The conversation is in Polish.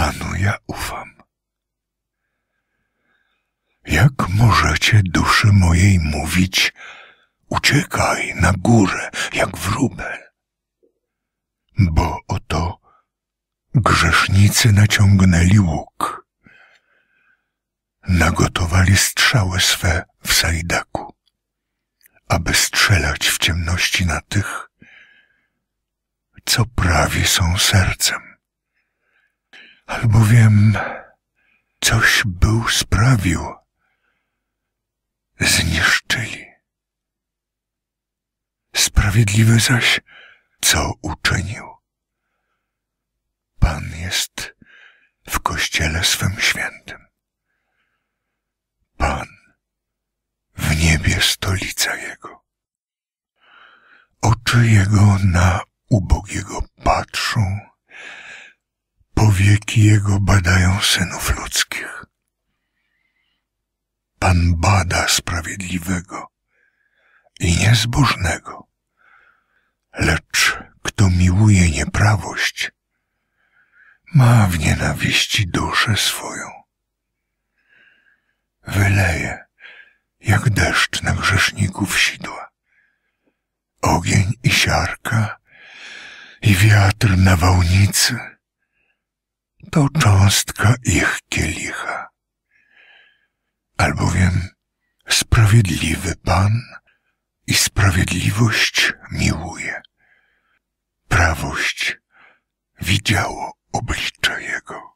Panu ja ufam. Jak możecie duszy mojej mówić, uciekaj na górę jak wróbel? Bo oto grzesznicy naciągnęli łuk, nagotowali strzały swe w sajdaku, aby strzelać w ciemności na tych, co prawi są sercem. Albowiem coś był sprawił, zniszczyli. Sprawiedliwy zaś co uczynił? Pan jest w kościele swym świętym. Pan w niebie stolica Jego. Oczy Jego na ubogiego patrzą, powieki Jego badają synów ludzkich. Pan bada sprawiedliwego i niezbożnego, lecz kto miłuje nieprawość, ma w nienawiści duszę swoją. Wyleje jak deszcz na grzeszników sidła, ogień i siarka i wiatr nawałnicy to cząstka ich kielicha. Albowiem sprawiedliwy Pan i sprawiedliwość miłuje. Prawość widziało oblicze Jego.